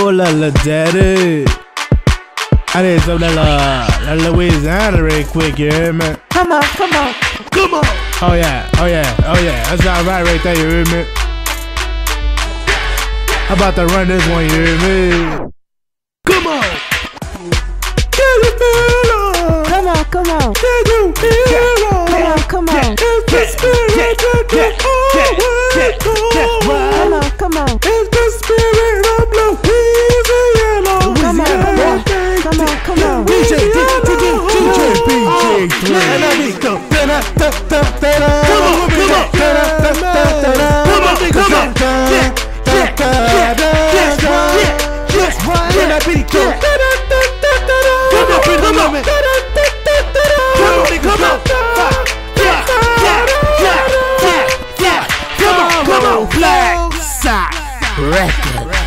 la daddy. I need some of that Louisiana real quick, you hear me? Come on, come on, come on. Oh yeah, oh yeah, oh yeah. That's alright right there, you hear me? How about to run this one, you hear me? Come on! Can you feel it? Come on, come on. Can you feel it? Come on, come on. It's the spirit that you Come on, come on. It's the spirit of Louisiana. Come on, come on, come on. DJ BJ3. And I need to come on, Black Sox Record.